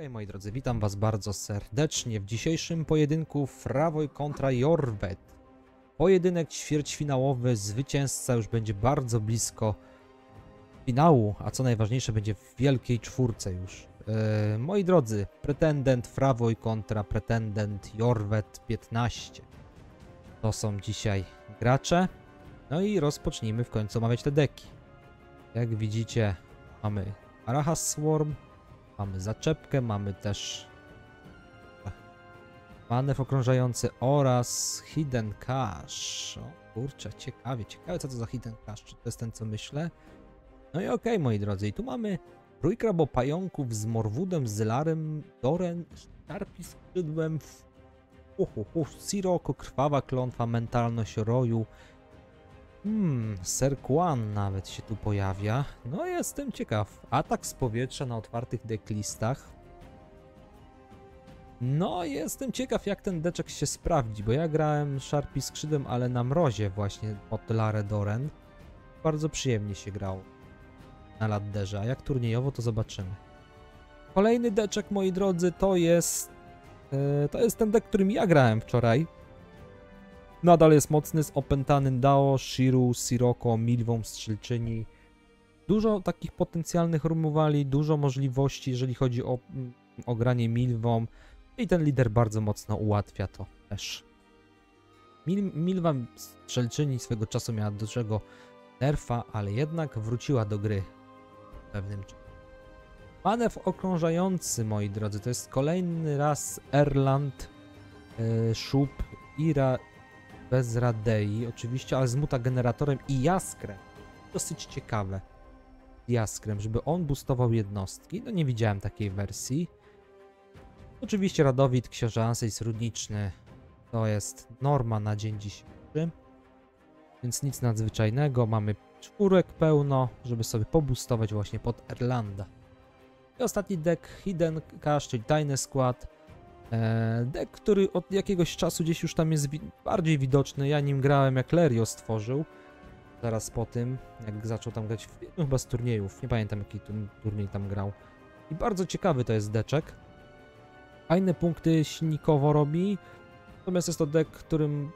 Moi drodzy, witam was bardzo serdecznie w dzisiejszym pojedynku Fravoj kontra Jorvet. Pojedynek ćwierćfinałowy, zwycięzca już będzie bardzo blisko finału, a co najważniejsze będzie w wielkiej czwórce już. Moi drodzy, pretendent Fravoj kontra pretendent Jorvet 15. To są dzisiaj gracze. No i rozpocznijmy w końcu omawiać te deki. Jak widzicie, mamy Arahas Swarm, mamy zaczepkę, mamy też manew okrążający oraz Hidden Cache. O kurczę, ciekawe co to za Hidden Cache, czy to jest ten, co myślę? No i okej, moi drodzy, i tu mamy trójkrabopająków z Morwoodem, Zelarem, Doren, Sharpi skrzydłem, Sirocco, krwawa klątwa, mentalność roju. Serkwan nawet się tu pojawia. No jestem ciekaw. Atak z powietrza na otwartych decklistach. No jestem ciekaw, jak ten deczek się sprawdzi, bo ja grałem Sharpi skrzydłem, ale na mrozie właśnie pod Larę Doren. Bardzo przyjemnie się grało na ladderze, a jak turniejowo to zobaczymy. Kolejny deczek, moi drodzy, to jest ten deck, którym ja grałem wczoraj. Nadal jest mocny, z opętanym Dao, Shiru, Sirocco, Milwą, Strzelczyni. Dużo takich potencjalnych removali, dużo możliwości, jeżeli chodzi o granie Milwą. I ten lider bardzo mocno ułatwia to też. Milwa Strzelczyni swego czasu miała dużego nerfa, ale jednak wróciła do gry w pewnym czasie. Manew okrążający, moi drodzy, to jest kolejny raz Erland, Szub, Ira, bez Radei, oczywiście, ale z mutageneratorem i Jaskrem. Dosyć ciekawe. Jaskrem, żeby on boostował jednostki. No nie widziałem takiej wersji. Oczywiście Radowid, Książę Ansejs Runiczny to jest norma na dzień dzisiejszy. Więc nic nadzwyczajnego. Mamy czwórek pełno, żeby sobie poboostować właśnie pod Erlanda. I ostatni deck Hidden Cache, czyli tajny skład. Deck, który od jakiegoś czasu gdzieś już tam jest bardziej widoczny. Ja nim grałem, jak Lerio stworzył. Zaraz po tym, jak zaczął tam grać w jednym chyba z turniejów. Nie pamiętam, jaki turniej tam grał. I bardzo ciekawy to jest deczek. Fajne punkty silnikowo robi. Natomiast jest to deck, który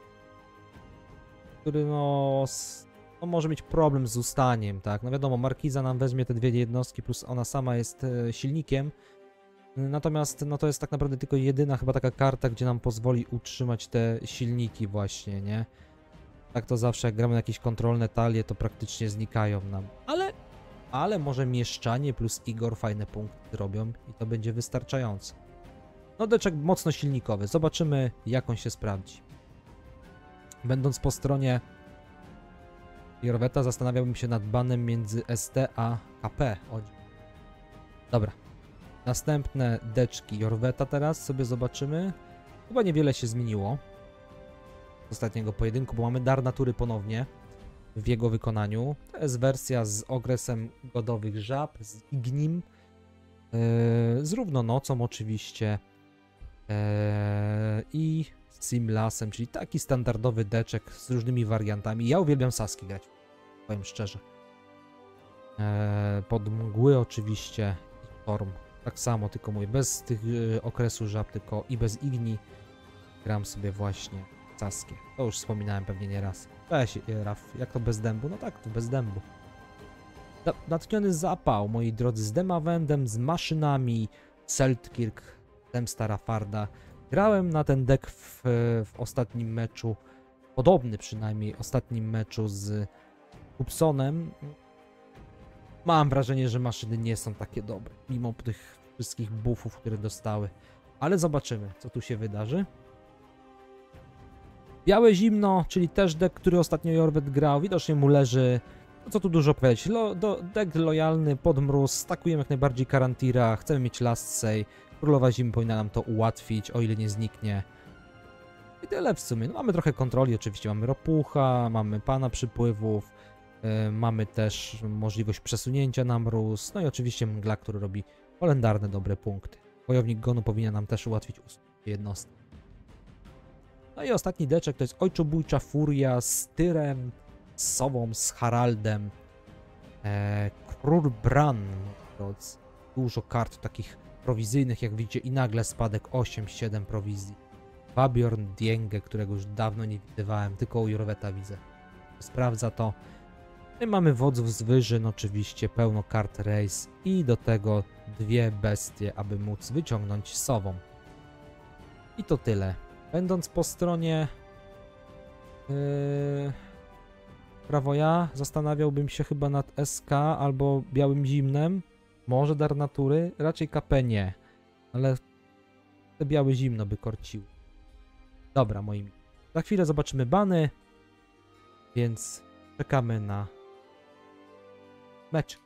no może mieć problem z ustaniem, tak? No wiadomo, Markiza nam weźmie te dwie jednostki, plus ona sama jest silnikiem. Natomiast no to jest tak naprawdę tylko jedyna chyba taka karta, gdzie nam pozwoli utrzymać te silniki właśnie, nie? Tak to zawsze jak gramy na jakieś kontrolne talie, to praktycznie znikają nam. Ale może Mieszczanie plus Igor fajne punkty robią i to będzie wystarczająco. No deczek mocno silnikowy. Zobaczymy, jak on się sprawdzi. Będąc po stronie Jorveta, zastanawiałbym się nad banem między ST a KP. Dobra. Następne deczki Jorveta teraz sobie zobaczymy. Chyba niewiele się zmieniło z ostatniego pojedynku, bo mamy Dar Natury ponownie w jego wykonaniu. To jest wersja z okresem godowych żab, z Ignim, z równonocą oczywiście i Simlasem, czyli taki standardowy deczek z różnymi wariantami. Ja uwielbiam Saski grać, powiem szczerze. Pod mgły oczywiście i Storm. Tak samo, tylko mówię, bez tych okresu żab, tylko i bez Igni gram sobie właśnie Saskię. To już wspominałem pewnie nieraz. Cześć, Raf, jak to bez dębu? No tak, to bez dębu. Natchniony zapał, moi drodzy, z Demawendem, z maszynami, Seltkirk, Zemsta Rafarda. Grałem na ten deck w ostatnim meczu, podobny przynajmniej ostatnim meczu z Hubsonem. Mam wrażenie, że maszyny nie są takie dobre, mimo tych wszystkich buffów, które dostały. Ale zobaczymy, co tu się wydarzy. Białe Zimno, czyli też deck, który ostatnio Jorvet grał. Widocznie mu leży, no co tu dużo powiedzieć. Deck lojalny, pod mróz, stakujemy jak najbardziej Karantira, chcemy mieć Last Say. Królowa Zimy powinna nam to ułatwić, o ile nie zniknie. I tyle w sumie. No, mamy trochę kontroli, oczywiście mamy Ropucha, mamy Pana Przypływów. Mamy też możliwość przesunięcia na mróz, no i oczywiście Mgla, który robi kalendarne dobre punkty. Wojownik Gonu powinien nam też ułatwić usunięcie jednostki. No i ostatni deczek to jest Ojczobójcza Furia z Tyrem, z Sową, z Haraldem, Król Bran. Dużo kart takich prowizyjnych, jak widzicie, i nagle spadek 8-7 prowizji. Babjorn Dienge, którego już dawno nie widywałem, tylko u Jorweta widzę. Sprawdza to. I mamy wodzów z wyżyn, oczywiście, pełno kart race i do tego 2 bestie, aby móc wyciągnąć sową. I to tyle. Będąc po stronie Prawoja, zastanawiałbym się chyba nad SK albo Białym Zimnem. Może Dar Natury, raczej KP nie. Ale te Białe Zimno by korciły. Dobra, moi mili. Za chwilę zobaczymy bany, więc czekamy na meczek.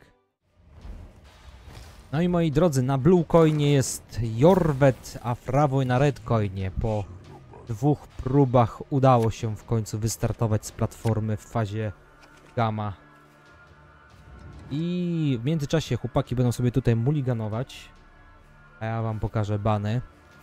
No i moi drodzy, na Blue Coinie jest Jorwet, a Fravoj na Red Coinie. Po 2 próbach udało się w końcu wystartować z platformy w fazie Gamma. I w międzyczasie chłopaki będą sobie tutaj muliganować, a ja wam pokażę bany.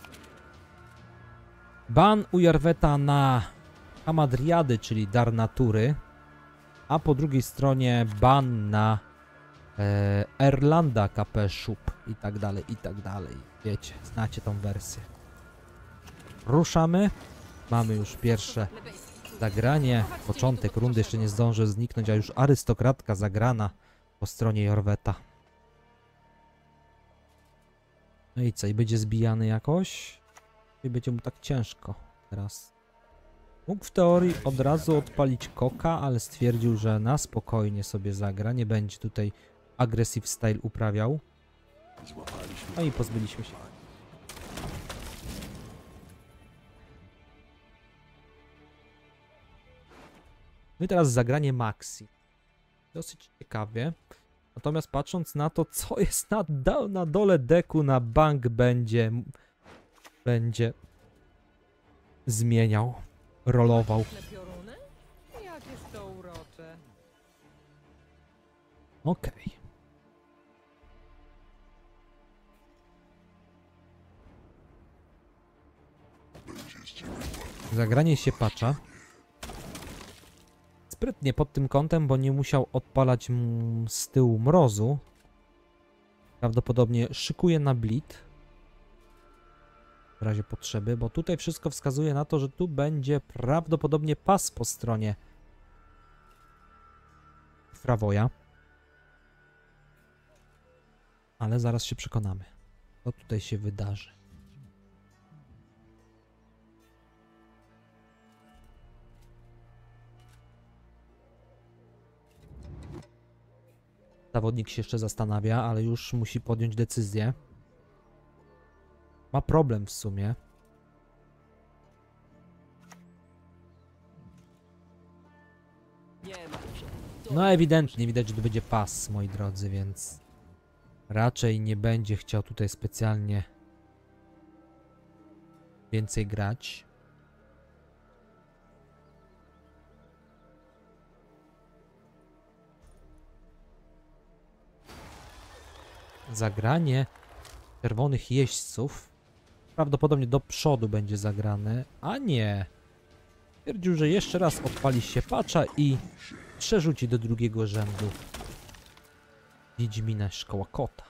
Ban u Jorweta na Hamadriady, czyli Dar Natury, a po drugiej stronie ban na Erlanda KP Shub i tak dalej, i tak dalej. Wiecie, znacie tą wersję. Ruszamy. Mamy już pierwsze zagranie. Początek rundy jeszcze nie zdąży zniknąć, a już arystokratka zagrana po stronie Jorweta. No i co? I będzie zbijany jakoś? I będzie mu tak ciężko teraz. Mógł w teorii od razu odpalić koka, ale stwierdził, że na spokojnie sobie zagra. Nie będzie tutaj aggressive style uprawiał. No i pozbyliśmy się. No i teraz zagranie Maxi. Dosyć ciekawie. Natomiast patrząc na to, co jest na dole deku, na bank będzie zmieniał, rolował. Okej. Zagranie się patcha. Sprytnie pod tym kątem, bo nie musiał odpalać z tyłu mrozu. Prawdopodobnie szykuje na bleed. W razie potrzeby, bo tutaj wszystko wskazuje na to, że tu będzie prawdopodobnie pas po stronie Fravoja. Ale zaraz się przekonamy, co tutaj się wydarzy. Zawodnik się jeszcze zastanawia, ale już musi podjąć decyzję. Ma problem w sumie. No ewidentnie widać, że to będzie pas, moi drodzy, więc raczej nie będzie chciał tutaj specjalnie więcej grać. Zagranie czerwonych jeźdźców prawdopodobnie do przodu będzie zagrane, a nie. Stwierdził, że jeszcze raz odpali się patcha i przerzuci do drugiego rzędu Wiedźmina Szkoła Kota.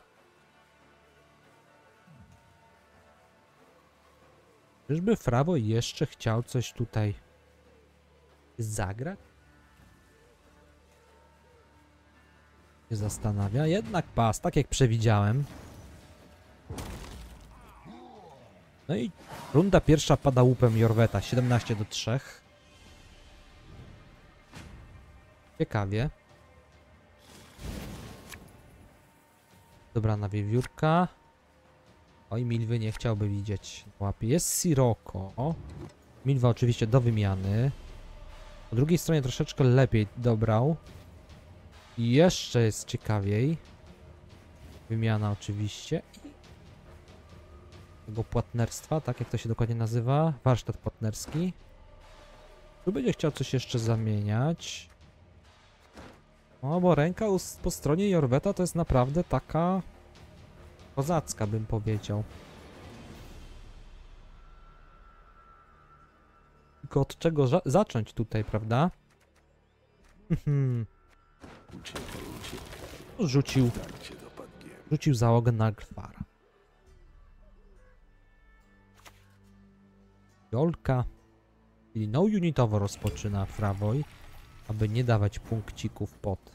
Czyżby Fravoj jeszcze chciał coś tutaj zagrać? Się zastanawia. Jednak pas, tak jak przewidziałem. No i runda pierwsza pada łupem Jorweta. 17-3. Ciekawie. Dobrana wiewiórka. Oj, Milwy nie chciałby widzieć. Łapie. Jest Sirocco. Milwa oczywiście do wymiany. Po drugiej stronie troszeczkę lepiej dobrał. I jeszcze jest ciekawiej. Wymiana oczywiście. I tego płatnerstwa, tak jak to się dokładnie nazywa. Warsztat płatnerski. Tu będzie chciał coś jeszcze zamieniać. No bo ręka po stronie Jorweta to jest naprawdę taka kozacka, bym powiedział. Tylko od czego zacząć tutaj, prawda? Rzucił załogę na Glfara. Jolka. Czyli no unitowo rozpoczyna Frawoj, aby nie dawać punkcików pod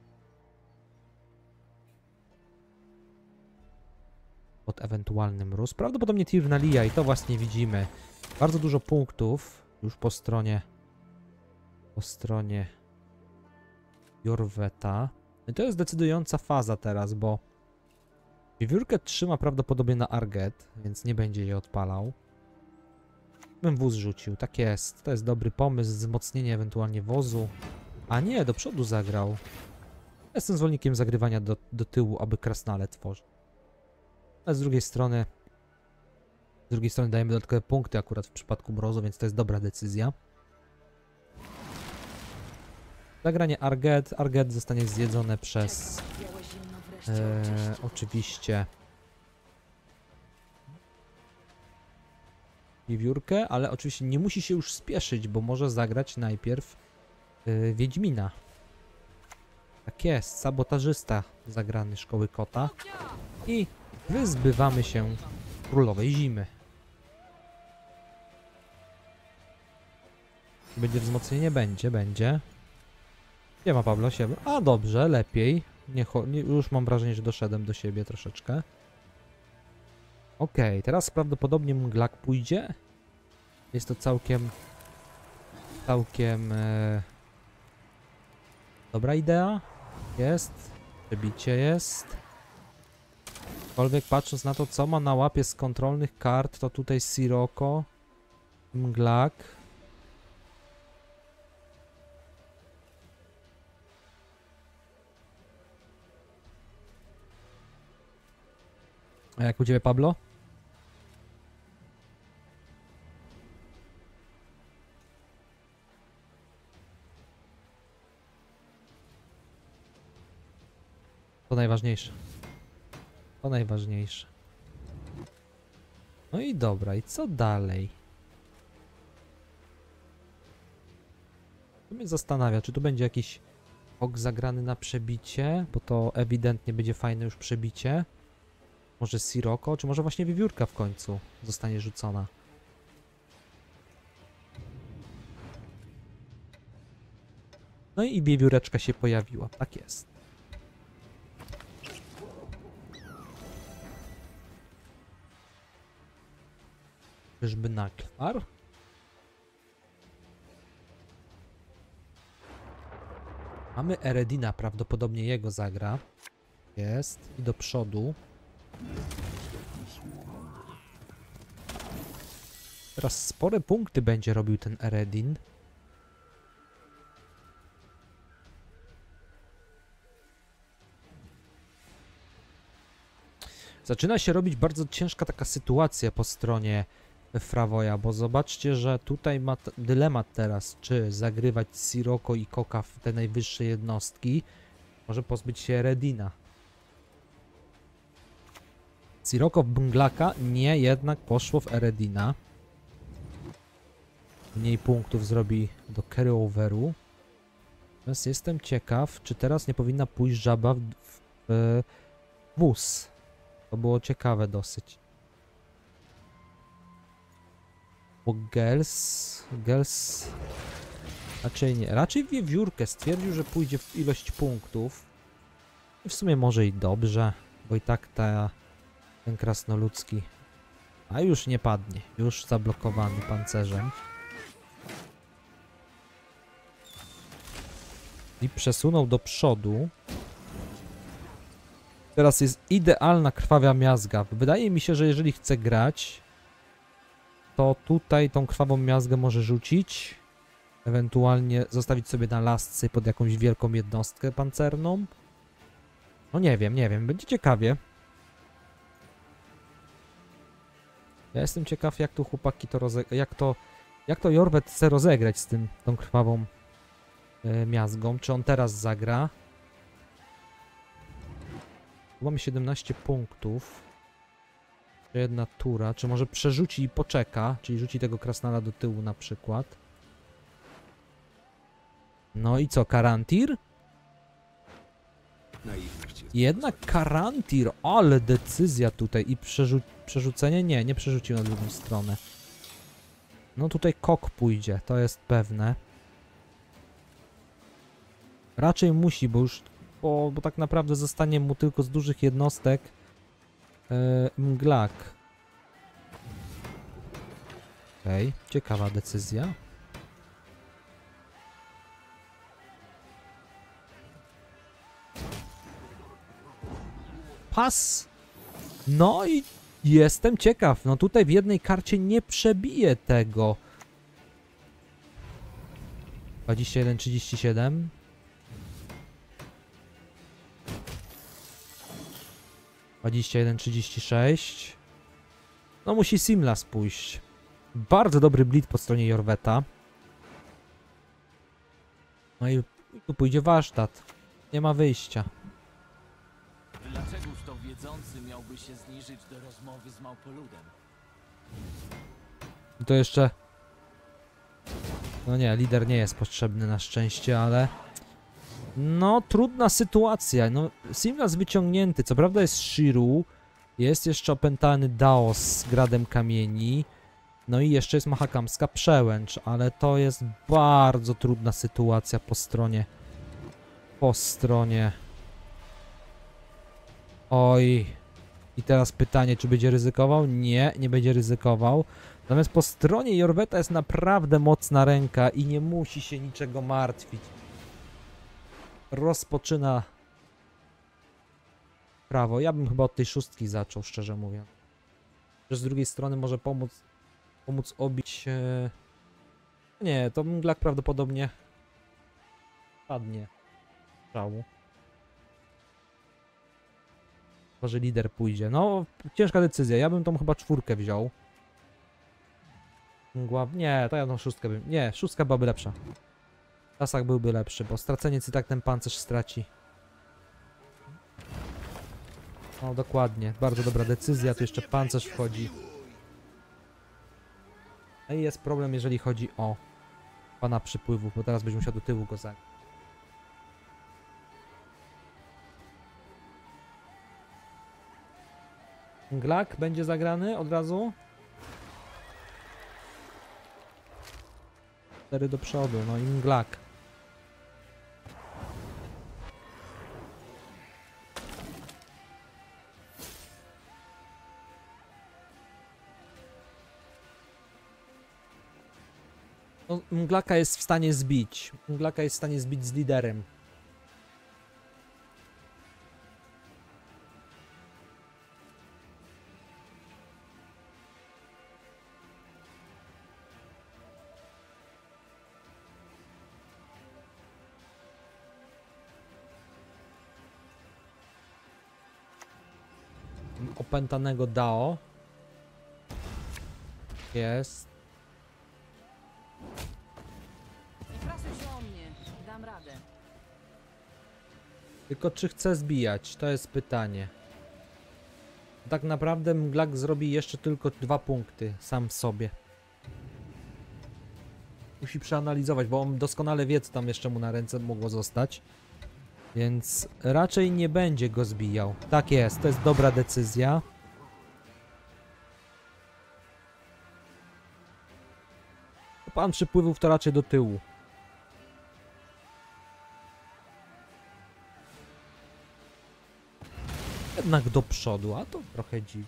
ewentualny mróz. Prawdopodobnie Tirnalia i to właśnie widzimy. Bardzo dużo punktów już po stronie Jorweta. I to jest decydująca faza teraz, bo wiewiórkę trzyma prawdopodobnie na Arget, więc nie będzie jej odpalał. Bym wóz rzucił, tak jest. To jest dobry pomysł, wzmocnienie ewentualnie wozu. A nie, do przodu zagrał. Jestem zwolennikiem zagrywania do tyłu, aby krasnale tworzyć. Ale z drugiej strony dajemy dodatkowe punkty akurat w przypadku mrozu, więc to jest dobra decyzja. Zagranie Arget. Arget zostanie zjedzone przez oczywiście wiewiórkę, ale oczywiście nie musi się już spieszyć, bo może zagrać najpierw Wiedźmina. Tak jest, sabotażysta zagrany Szkoły Kota. I wyzbywamy się Królowej Zimy. Będzie wzmocnienie? Będzie. Nie ma Pablo siebie. A dobrze, lepiej. Już mam wrażenie, że doszedłem do siebie troszeczkę. Okej, teraz prawdopodobnie Mglak pójdzie. Jest to całkiem dobra idea. Jest. Przebicie jest. Aczkolwiek patrząc na to, co ma na łapie z kontrolnych kart, to tutaj Sirocco, Mglak. A jak u ciebie, Pablo? To najważniejsze. To najważniejsze. No i dobra, i co dalej? To mnie zastanawia, czy tu będzie jakiś ok zagrany na przebicie, bo to ewidentnie będzie fajne już przebicie. Może Sirocco, czy może właśnie wiewiórka w końcu zostanie rzucona. No i wiewióreczka się pojawiła, tak jest. Czyżby Naglfar? Mamy Eredina, prawdopodobnie jego zagra. Jest. I do przodu. Teraz spore punkty będzie robił ten Eredin. Zaczyna się robić bardzo ciężka taka sytuacja po stronie Fravoya, bo zobaczcie, że tutaj ma dylemat teraz, czy zagrywać Sirocco i Koka w te najwyższe jednostki, może pozbyć się Eredina. Sirocco w Bunglaka, nie, jednak poszło w Eredina. Mniej punktów zrobi do carry-overu. Teraz jestem ciekaw, czy teraz nie powinna pójść żaba w wóz. To było ciekawe dosyć. Bo Gels... Raczej nie. Raczej wiewiórkę stwierdził, że pójdzie w ilość punktów. I w sumie może i dobrze, bo i tak ten krasnoludzki... A już nie padnie. Już zablokowany pancerzem. I przesunął do przodu. Teraz jest idealna krwawia miazga. Wydaje mi się, że jeżeli chce grać, to tutaj tą krwawą miazgę może rzucić. Ewentualnie zostawić sobie na lasce pod jakąś wielką jednostkę pancerną. No nie wiem. Będzie ciekawie. Ja jestem ciekaw, jak tu chłopaki to jak to Jorwet chce rozegrać z tą krwawą miazgą. Czy on teraz zagra? Tu mamy 17 punktów. Jedna tura. Czy może przerzuci i poczeka? Czyli rzuci tego krasnala do tyłu na przykład. No i co? Karantir? Jednak Karantir. Ale decyzja tutaj. I przerzucenie? Nie przerzucił na drugą stronę. No tutaj Kok pójdzie, to jest pewne. Raczej musi, bo już... Bo tak naprawdę zostanie mu tylko z dużych jednostek Mglak. Okej, ciekawa decyzja. Pas! No i jestem ciekaw. No tutaj w jednej karcie nie przebiję tego. 21-37. Dwadzieścia 21-36. No musi Simlas pójść. Bardzo dobry bleed po stronie Jorweta. No i tu pójdzie warsztat. Nie ma wyjścia. Dlaczegoż to wiedzący miałby się zniżyć do rozmowy z małpoludem? I to jeszcze... No nie, lider nie jest potrzebny na szczęście, ale... No, trudna sytuacja. No, Simlas wyciągnięty. Co prawda jest Shiru. Jest jeszcze opętany Daos z Gradem Kamieni. No i jeszcze jest Mahakamska Przełęcz, ale to jest bardzo trudna sytuacja po stronie... Oj. I teraz pytanie, czy będzie ryzykował? Nie, nie będzie ryzykował. Natomiast po stronie Jorweta jest naprawdę mocna ręka i nie musi się niczego martwić. Rozpoczyna prawo. Ja bym chyba od tej szóstki zaczął, szczerze mówiąc. Że z drugiej strony może pomóc obić... Nie, to Mglak prawdopodobnie padnie. Szału. Może lider pójdzie. No, ciężka decyzja. Ja bym tą chyba czwórkę wziął. Mgła... Nie, to ja tą szóstkę bym... Nie, szóstka byłaby lepsza. Tasak byłby lepszy, bo straceniec i tak ten pancerz straci. No, dokładnie. Bardzo dobra decyzja. Tu jeszcze pancerz wchodzi. No i jest problem, jeżeli chodzi o pana przypływów, bo teraz będzie musiał do tyłu go zagrać. Mglak będzie zagrany od razu. 4 do przodu, no i Mglak. No, Mglaka jest w stanie zbić. Mglaka jest w stanie zbić z liderem. Opętanego Dao. Jest. Nie prasuj się o mnie, dam radę. Tylko czy chce zbijać? To jest pytanie. Tak naprawdę Mglak zrobi jeszcze tylko 2 punkty sam w sobie. Musi przeanalizować, bo on doskonale wie, co tam jeszcze mu na ręce mogło zostać. Więc raczej nie będzie go zbijał. Tak jest, to jest dobra decyzja. Pan przypływów to raczej do tyłu. Jednak do przodu, a to trochę dziwne.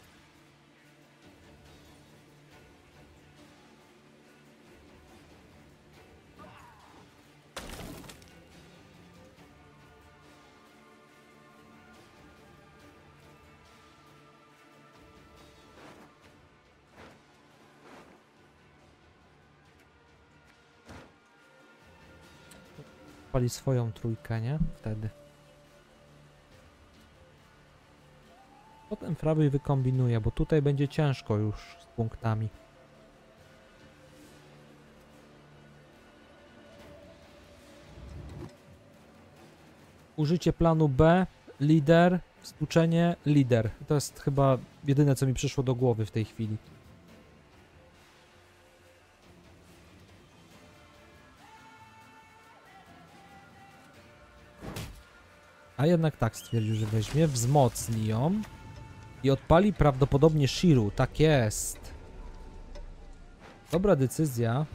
Pali swoją trójkę, nie? Wtedy. Potem Fraby wykombinuje, bo tutaj będzie ciężko już z punktami. Użycie planu B, lider, stłuczenie, lider. To jest chyba jedyne, co mi przyszło do głowy w tej chwili. A jednak tak stwierdził, że weźmie, wzmocni ją i odpali prawdopodobnie Shiru. Tak jest. Dobra decyzja.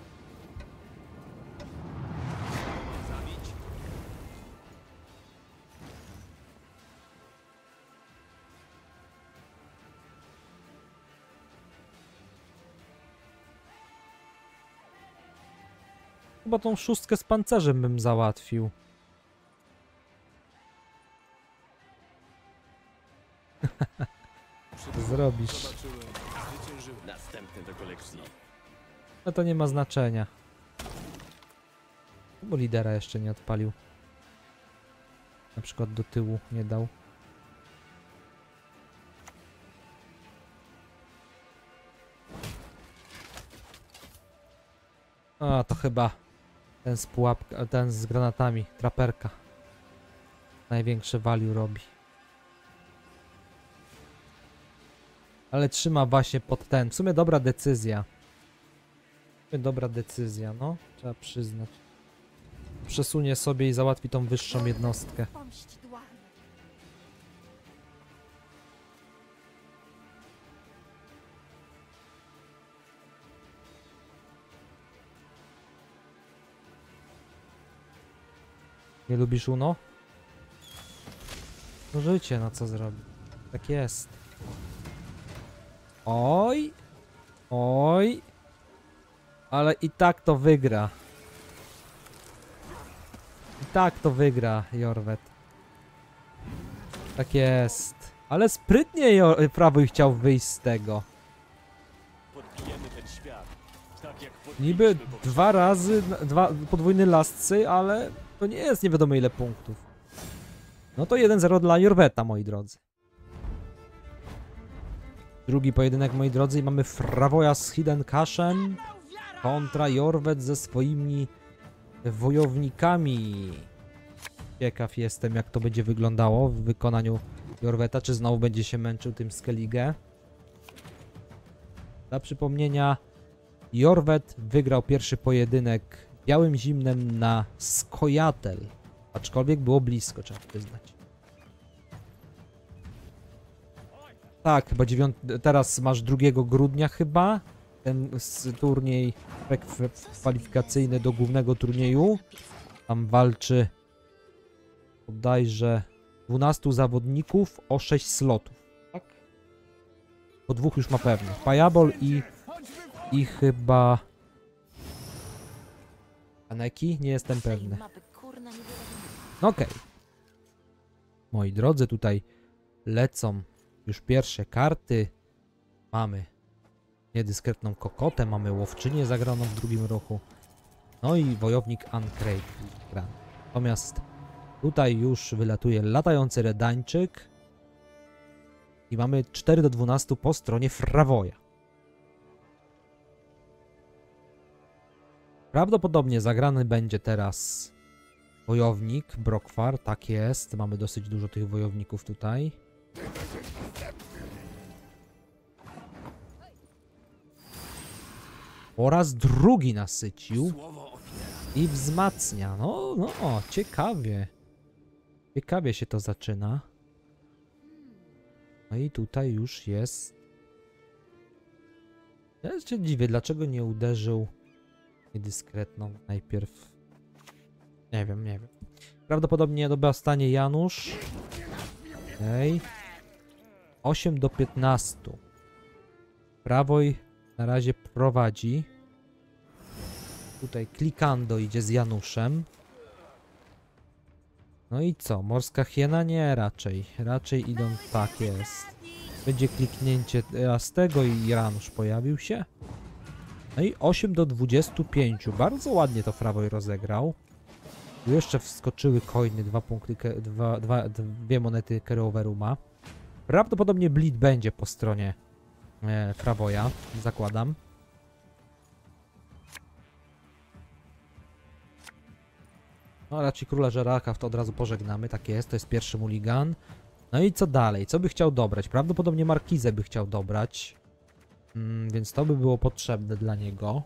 Chyba tą szóstkę z pancerzem bym załatwił. Zrobisz. Zobaczyłem. Zwyciężyłem. Następny do kolekcji. No to nie ma znaczenia. Bo lidera jeszcze nie odpalił. Na przykład do tyłu nie dał. A, to chyba ten z pułapka, ten z granatami, traperka. Największe value robi. Ale trzyma właśnie pod ten. W sumie dobra decyzja. Dobra decyzja, no. Trzeba przyznać. Przesunie sobie i załatwi tą wyższą jednostkę. Nie lubisz Uno? No życie, no co zrobi? Tak jest. Oj! Oj! Ale i tak to wygra. I tak to wygra Jorwet. Tak jest. Ale sprytnie Prawo chciał wyjść z tego. Podbijemy ten świat. Tak jak Niby podbiliśmy poprzednio. dwa razy, podwójny lascy, ale to nie jest nie wiadomo ile punktów. No to 1-0 dla Jorweta, moi drodzy. Drugi pojedynek, moi drodzy, i mamy Fravoja z Hidden Cashem kontra Jorwet ze swoimi wojownikami. Ciekaw jestem, jak to będzie wyglądało w wykonaniu Jorweta, czy znowu będzie się męczył tym Skellige. Dla przypomnienia, Jorwet wygrał pierwszy pojedynek białym zimnem na Skojatel, aczkolwiek było blisko, trzeba przyznać. Tak, chyba teraz masz 2 grudnia chyba, ten turniej kwalifikacyjny do głównego turnieju. Tam walczy bodajże 12 zawodników o 6 slotów, tak? Po 2 już ma pewnie. Pajabol i chyba Kaneki? Nie jestem pewny. No okej. Moi drodzy, tutaj lecą już pierwsze karty. Mamy niedyskretną kokotę, mamy łowczynię zagraną w drugim ruchu. No i wojownik Uncrate grany. Natomiast tutaj już wylatuje latający redańczyk. I mamy 4-12 po stronie Fravoja. Prawdopodobnie zagrany będzie teraz wojownik Brokwar, tak jest. Mamy dosyć dużo tych wojowników tutaj. Po raz drugi nasycił i wzmacnia. No, ciekawie. Ciekawie się to zaczyna. No i tutaj już jest. Ja się dziwię, dlaczego nie uderzył niedyskretną najpierw. Nie wiem. Prawdopodobnie dostanie Janusz. Okej. 8-15. Prawoj na razie prowadzi. Tutaj Klikando idzie z Januszem. No i co? Morska hiena? Nie, raczej. Raczej idą, tak jest. Będzie kliknięcie z tego i Janusz pojawił się. No i 8-25. Bardzo ładnie to Fravoj rozegrał. Tu jeszcze wskoczyły coiny, 2 punkty, 2 monety carryoveru ma. Prawdopodobnie bleed będzie po stronie Fravoja, zakładam. No raczej króla Żeraka to od razu pożegnamy, tak jest, to jest pierwszy mulligan. No i co dalej? Co by chciał dobrać? Prawdopodobnie Markizę by chciał dobrać. Więc to by było potrzebne dla niego.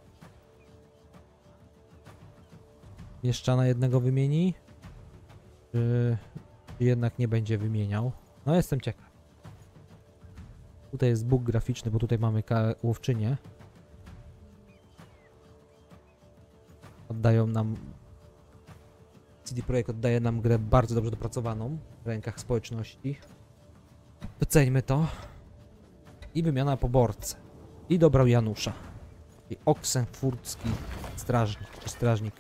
Jeszcze na jednego wymieni? Czy jednak nie będzie wymieniał? No jestem ciekaw. Tutaj jest bóg graficzny, bo tutaj mamy łowczynię. oddają nam... CD Projekt oddaje nam grę bardzo dobrze dopracowaną w rękach społeczności. Doceńmy to. I wymiana po borce. I dobrał Janusza. I oksenfurcki strażnik, czy strażnik.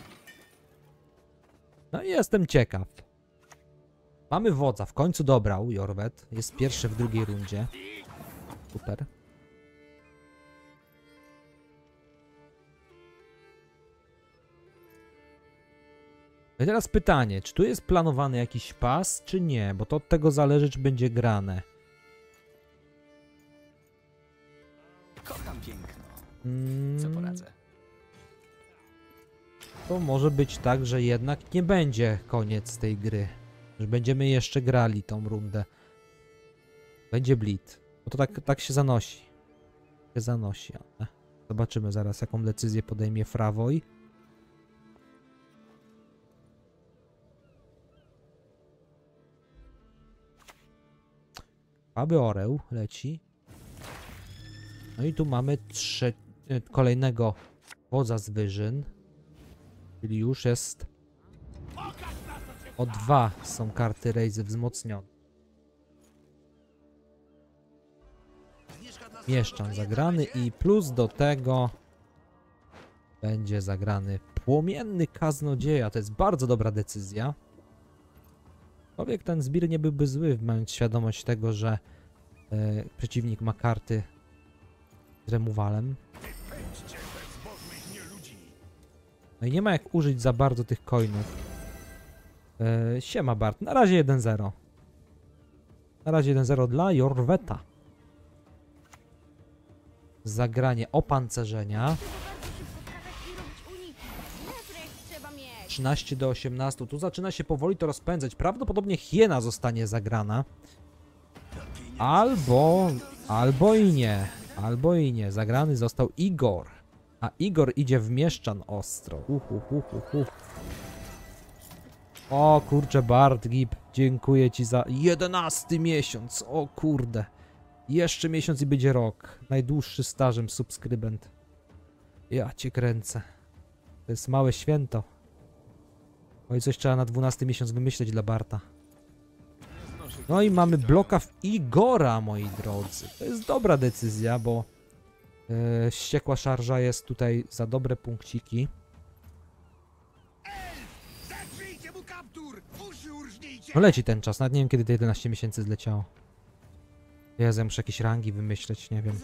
No i jestem ciekaw. Mamy wodza, w końcu dobrał Jorwet. Jest pierwszy w drugiej rundzie. Super. No i teraz pytanie, czy tu jest planowany jakiś pas, czy nie? Bo to od tego zależy, czy będzie grane. Kocham piękno. Co poradzę? To może być tak, że jednak nie będzie koniec tej gry. Że będziemy jeszcze grali tą rundę. Będzie bleed. Bo to tak się zanosi. Się zanosi, ale zobaczymy zaraz, jaką decyzję podejmie Frawoj. Aby orzeł leci. No i tu mamy kolejnego wodza z wyżyn. Czyli już jest... O 2 są karty rejzy wzmocnione. Mieszczan zagrany i plus do tego będzie zagrany płomienny kaznodzieja. To jest bardzo dobra decyzja. Człowiek ten zbir nie byłby zły, mając świadomość tego, że przeciwnik ma karty z remuwalem. No i nie ma jak użyć za bardzo tych coinów. Siema Bart, na razie 1-0. Na razie 1-0 dla Jorweta. Zagranie opancerzenia. 13 do 18. Tu zaczyna się powoli to rozpędzać. Prawdopodobnie hiena zostanie zagrana. Albo i nie. Albo i nie. Zagrany został Igor. A Igor idzie w Mieszczan ostro. O kurczę, Bart Gip, dziękuję ci za 11 miesiąc. O kurde. Jeszcze miesiąc i będzie rok. Najdłuższy stażem subskrybent. Ja cię kręcę. To jest małe święto. Oj, coś trzeba na 12 miesiąc wymyśleć dla Barta. No i mamy bloka w Igora, moi drodzy. To jest dobra decyzja, bo wściekła szarża jest tutaj za dobre punkciki. No leci ten czas, nawet nie wiem kiedy te 11 miesięcy zleciało. Ja muszę jakieś rangi wymyśleć, nie wiem.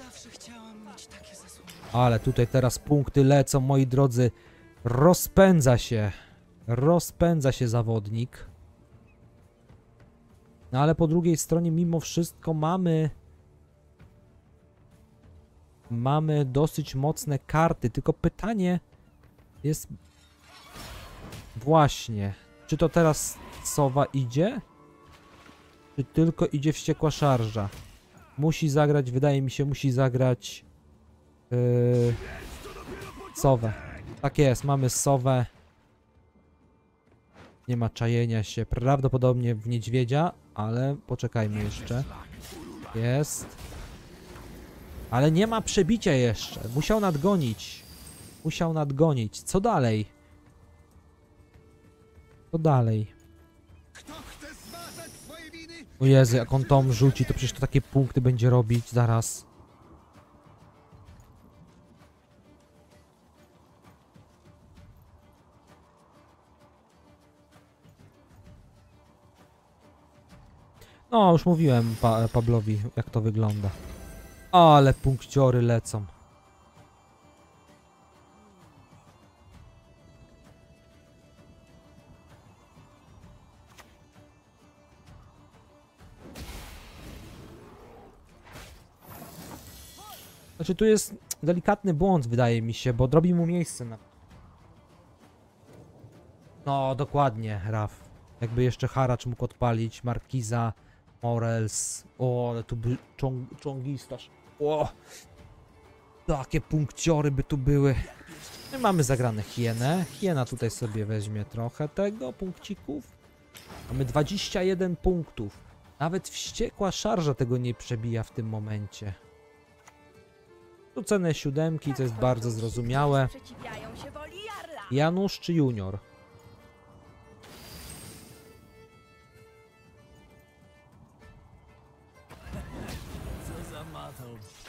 Ale tutaj teraz punkty lecą, moi drodzy. Rozpędza się. Rozpędza się zawodnik. No ale po drugiej stronie mimo wszystko mamy dosyć mocne karty, tylko pytanie jest właśnie, czy to teraz sowa idzie, czy tylko idzie wściekła szarża? Musi zagrać, wydaje mi się, musi zagrać sowę. Tak jest, mamy sowę. Nie ma czajenia się, prawdopodobnie w niedźwiedzia, ale poczekajmy jeszcze. Jest. Ale nie ma przebicia jeszcze. Musiał nadgonić. Musiał nadgonić. Co dalej? Co dalej? O Jezu, jak on tom rzuci, to przecież to takie punkty będzie robić zaraz. No, już mówiłem Pablowi, jak to wygląda. Ale punkciory lecą. Znaczy tu jest delikatny błąd, wydaje mi się, bo odrobi mu miejsce na... No, dokładnie, Raf. Jakby jeszcze Haracz mógł odpalić, Markiza, Morels. O, ale tu by Czongistasz. O! Takie punkciory by tu były. My mamy zagrane hienę. Hiena tutaj sobie weźmie trochę tego, punkcików. Mamy 21 punktów. Nawet wściekła szarża tego nie przebija w tym momencie. Tu cenę siódemki, co jest bardzo zrozumiałe. Sprzeciwiają się woli Jarla. Janusz czy Junior? Co za matą.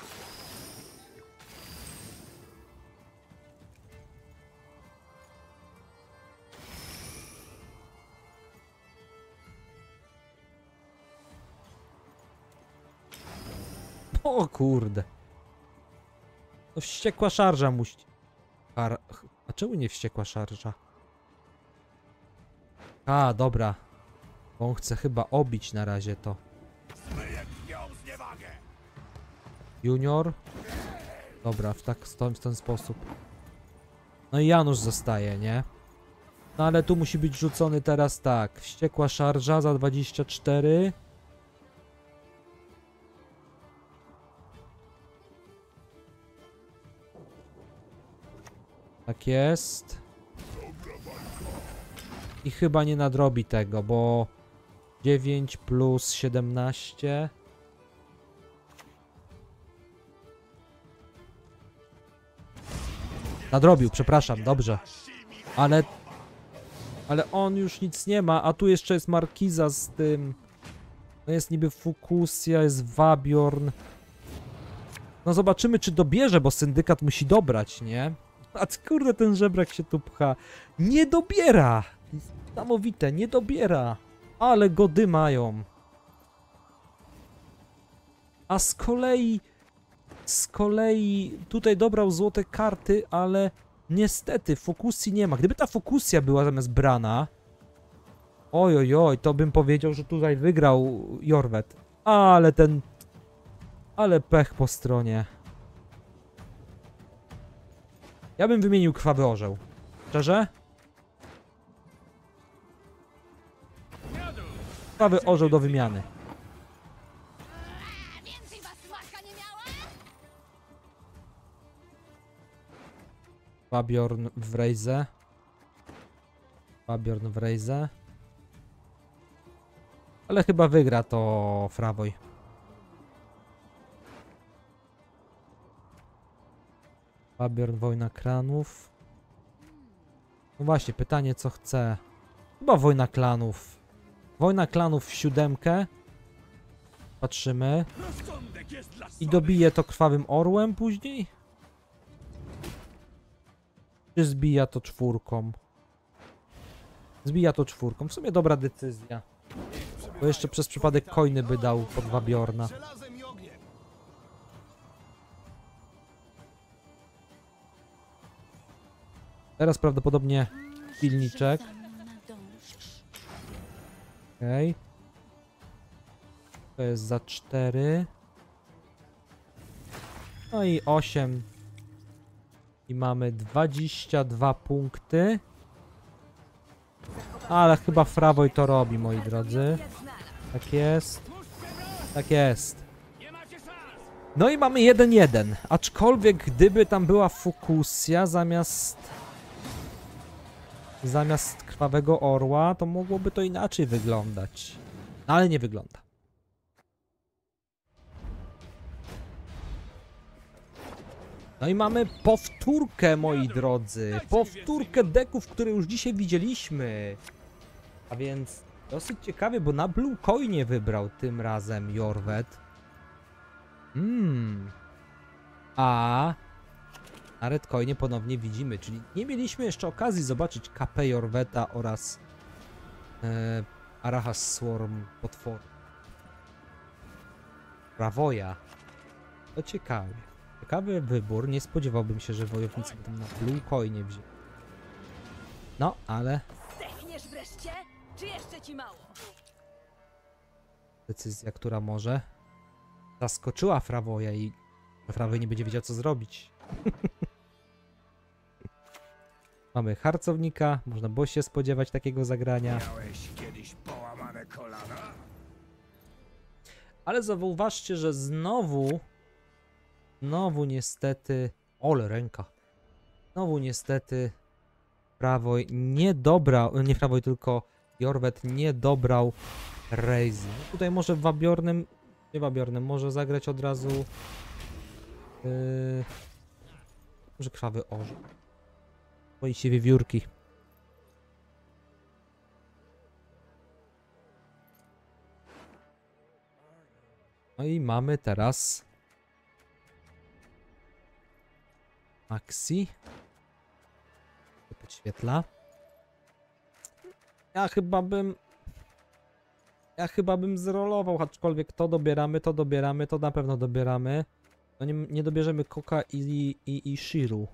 O kurde. To wściekła szarża musi... A czemu nie wściekła szarża? A, dobra. Bo on chce chyba obić na razie to. Junior? Dobra, w ten sposób. No i Janusz zostaje, nie? No ale tu musi być rzucony teraz tak. Wściekła szarża za 24. Tak jest. I chyba nie nadrobi tego, bo 9 plus 17. Nadrobił, przepraszam, dobrze. Ale on już nic nie ma, a tu jeszcze jest Markiza z tym. No jest niby Fukusja, jest Wabiorn. No zobaczymy, czy dobierze, bo syndykat musi dobrać, nie? A kurde, ten żebrak się tu pcha. Nie dobiera! Niesamowite, nie dobiera. Ale gody mają. A z kolei tutaj dobrał złote karty, ale niestety Fokusji nie ma. Gdyby ta Fokusja była zamiast Brana, oj, to bym powiedział, że tutaj wygrał Jorwet. Ale pech po stronie. Ja bym wymienił Krwawy Orzeł. Szczerze? Krwawy Orzeł do wymiany. Więcej was matka nie miała? Wabiorn w Rejze. Wabiorn w Rejze. Ale chyba wygra to Frawoj. Wabiorn, Wojna Klanów. No właśnie, pytanie co chce. Chyba Wojna Klanów. Wojna Klanów w 7. Patrzymy. I dobije to Krwawym Orłem później? Czy zbija to 4? Zbija to 4. W sumie dobra decyzja. Bo jeszcze przez przypadek coiny by dał pod Wabiorna. Teraz prawdopodobnie pilniczek. Okej. To jest za 4. No i 8. I mamy 22 punkty. Ale chyba Frawoj to robi, moi drodzy. Tak jest. Tak jest. No i mamy 1-1. Aczkolwiek gdyby tam była Fukusja zamiast Krwawego Orła, to mogłoby to inaczej wyglądać. No, ale nie wygląda. No i mamy powtórkę, moi drodzy. Powtórkę deków, które już dzisiaj widzieliśmy. A więc dosyć ciekawie, bo na Blue Coinie wybrał tym razem Jorwet. A na Red Coinie ponownie widzimy, czyli nie mieliśmy jeszcze okazji zobaczyć KP Jorweta oraz Arahas Swarm potworu. Fravoya. To ciekawe. Ciekawy wybór. Nie spodziewałbym się, że wojownicy będą na Blue Coinie wzięli. No, ale... Zdechniesz wreszcie? Czy jeszcze ci mało? Decyzja, która może zaskoczyła Fravoya i Fravoy nie będzie wiedział, co zrobić. Mamy harcownika. Można było się spodziewać takiego zagrania. Miałeś kiedyś połamane kolana? Ale zauważcie, że znowu niestety... Ole, ręka. Znowu niestety Fravoy nie dobrał, nie Fravoy, tylko Jorwet nie dobrał Rejzy. Tutaj może Wabiornem, nie Wabiornem, może zagrać od razu może Krwawy Orzeł. Boi się wiewiórki. No i mamy teraz Maxi. To podświetla. Ja chyba bym zrolował, aczkolwiek to dobieramy, to na pewno dobieramy. No nie dobierzemy Koka i Shiru.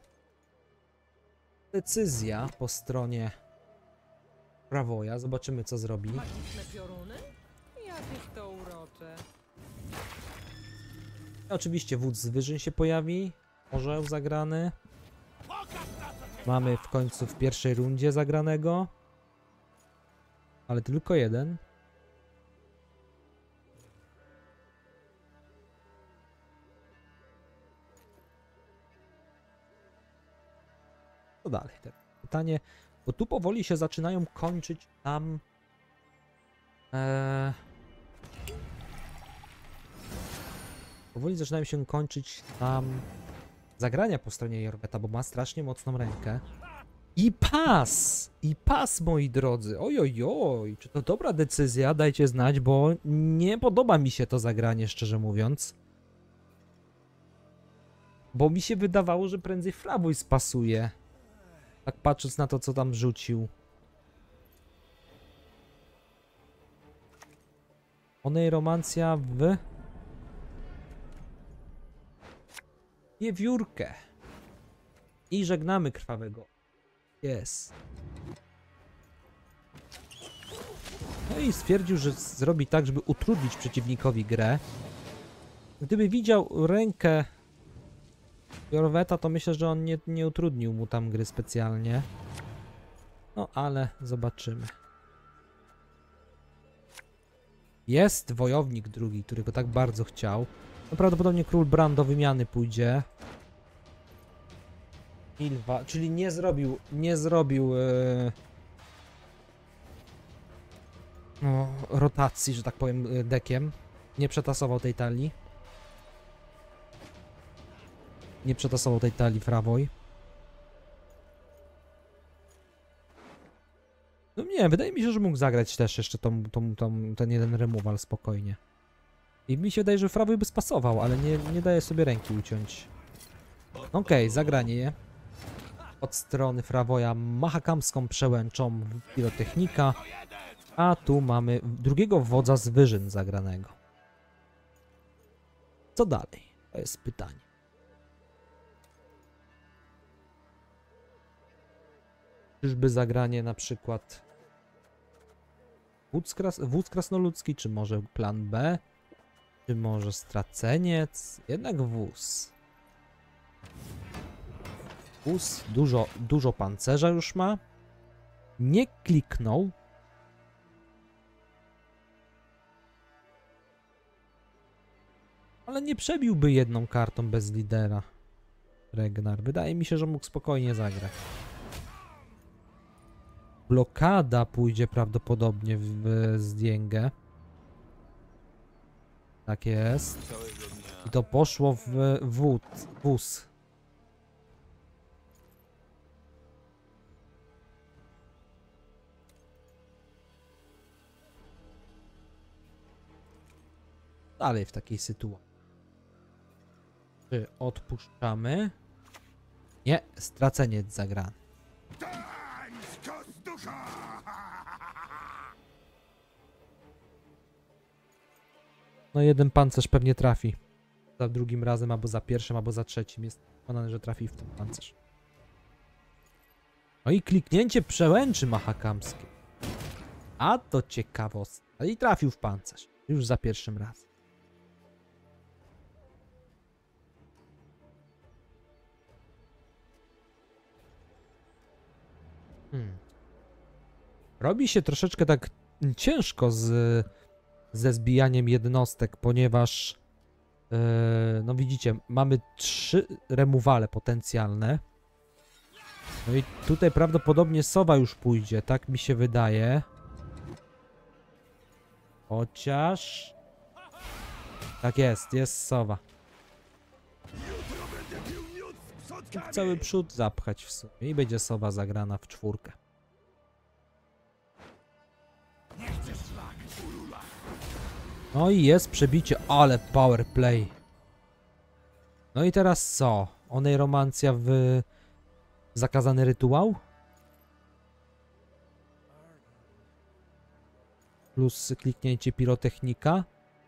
Decyzja po stronie Fravoya. Zobaczymy, co zrobi. Magiczne pioruny? Jakieś to urocze. Oczywiście wódz z wyżyn się pojawi. Orzeł zagrany. Mamy w końcu w pierwszej rundzie zagranego. Ale tylko jeden. Co dalej? Teraz pytanie, bo tu powoli się zaczynają kończyć tam... Powoli zaczynają się kończyć tam zagrania po stronie Jorveta, bo ma strasznie mocną rękę. I pas! I pas, moi drodzy. Ojojoj, czy to dobra decyzja? Dajcie znać, bo nie podoba mi się to zagranie, szczerze mówiąc. Bo mi się wydawało, że prędzej Fravoy spasuje. Tak patrząc na to, co tam rzucił. Onej romancja w... wiewiórkę. I żegnamy krwawego. Jest. No i stwierdził, że zrobi tak, żeby utrudnić przeciwnikowi grę. Gdyby widział rękę Jorveta, to myślę, że on nie utrudnił mu tam gry specjalnie. No ale zobaczymy. Jest wojownik drugi, którego tak bardzo chciał. No prawdopodobnie król Bran do wymiany pójdzie. Ilwa, czyli nie zrobił no, rotacji, że tak powiem, dekiem. Nie przetasował tej talii. Nie przetasował tej talii Fravoy. No nie, wydaje mi się, że mógł zagrać też jeszcze ten jeden removal spokojnie. I mi się wydaje, że Fravoy by spasował, ale nie daje sobie ręki uciąć. Okej, zagranie od strony Fravoya mahakamską przełęczą pirotechnika, a tu mamy drugiego wodza z wyżyn zagranego. Co dalej? To jest pytanie. Czyżby zagranie na przykład wódz krasnoludzki, czy może plan B, czy może straceniec? Jednak wóz. Wóz dużo pancerza już ma. Nie kliknął. Ale nie przebiłby jedną kartą bez lidera. Regnar. Wydaje mi się, że mógł spokojnie zagrać. Blokada pójdzie prawdopodobnie w Zdięgę. Tak jest. I to poszło w wóz. Dalej w takiej sytuacji. Czy odpuszczamy? Nie, straceniec zagrany. No jeden pancerz pewnie trafi. Za drugim razem, albo za pierwszym, albo za trzecim. Jest przekonany, że trafi w ten pancerz. No i kliknięcie przełęczy mahakamskie. A to ciekawostka. I trafił w pancerz. Już za pierwszym razem. Robi się troszeczkę tak ciężko ze zbijaniem jednostek, ponieważ no widzicie, mamy 3 removale potencjalne. No i tutaj prawdopodobnie sowa już pójdzie, tak mi się wydaje. Chociaż... Tak jest sowa. Cały przód zapchać w sumie i będzie soba zagrana w 4. No i jest przebicie, ale power play. No i teraz co? Oneiromancja w zakazany rytuał? Plus kliknięcie pirotechnika.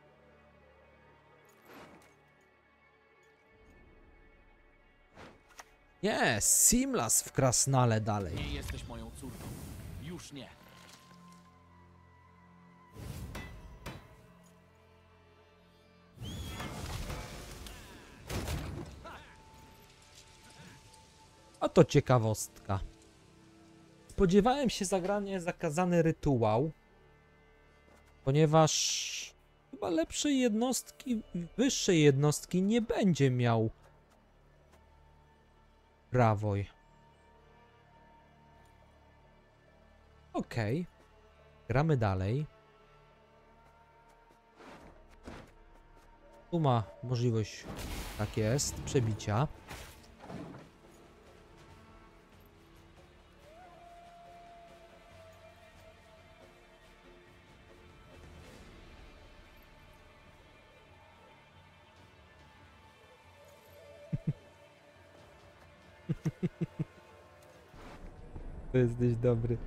Nie, Simlas w Krasnale dalej. Nie jesteś moją córką. Już nie. Oto ciekawostka. Spodziewałem się zagrania zakazany rytuał, ponieważ chyba lepszej jednostki, wyższej jednostki nie będzie miał Prawoj. Okej. Gramy dalej. Tu ma możliwość, tak jest, przebicia. To jesteś dobry.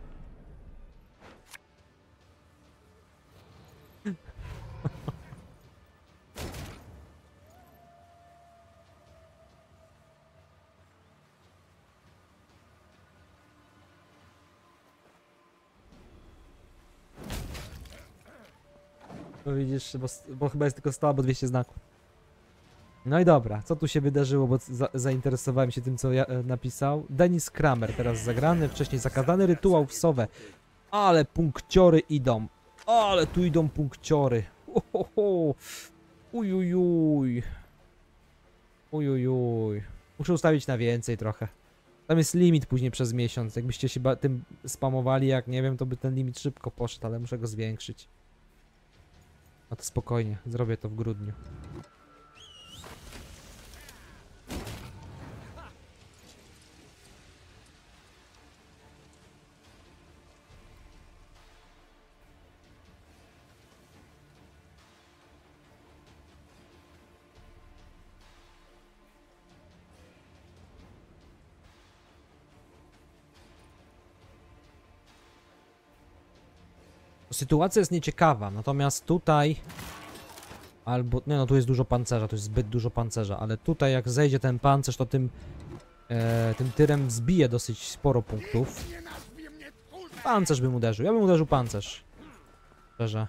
No widzisz, bo chyba jest tylko 100 albo 200 znaków. No i dobra, co tu się wydarzyło, bo zainteresowałem się tym, co ja napisał. Dennis Kramer teraz zagrany, wcześniej zakazany rytuał w Sowę. Ale punkciory idą. Ale tu idą punkciory. Ohoho. Ujujuj. Ujujuj. Muszę ustawić na więcej trochę. Tam jest limit później przez miesiąc. Jakbyście się tym spamowali, jak nie wiem, to by ten limit szybko poszedł, ale muszę go zwiększyć. No to spokojnie, zrobię to w grudniu. Sytuacja jest nieciekawa, natomiast tutaj albo, nie no, tu jest dużo pancerza, tu jest zbyt dużo pancerza, ale tutaj jak zejdzie ten pancerz, to tym tyrem wzbije dosyć sporo punktów. Pancerz bym uderzył, ja bym uderzył pancerz. Szczerze.